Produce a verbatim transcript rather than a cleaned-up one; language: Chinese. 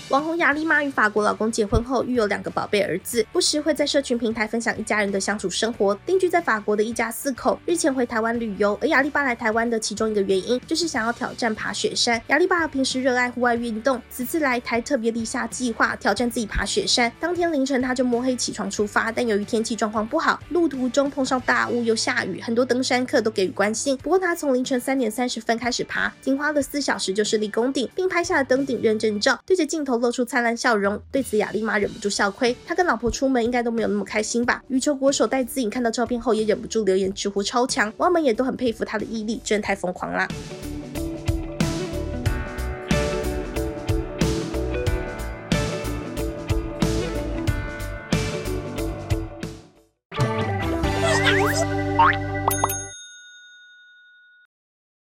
网红雅丽妈与法国老公结婚后，育有两个宝贝儿子，不时会在社群平台分享一家人的相处生活。定居在法国的一家四口日前回台湾旅游，而雅丽爸来台湾的其中一个原因就是想要挑战爬雪山。雅丽爸平时热爱户外运动，此次来台特别立下计划挑战自己爬雪山。当天凌晨他就摸黑起床出发，但由于天气状况不好，路途中碰上大雾又下雨，很多登山客都给予关心。不过他从凌晨三点三十分开始爬，仅花了四小时就顺利攻顶，并拍下了登顶认证照，对着镜头露出灿烂笑容。对此雅丽妈忍不住笑亏，他跟老婆出门应该都没有那么开心吧。羽球国手戴资颖看到照片后也忍不住留言直呼超强，网友们也都很佩服他的毅力，真的太疯狂啦。 Bye.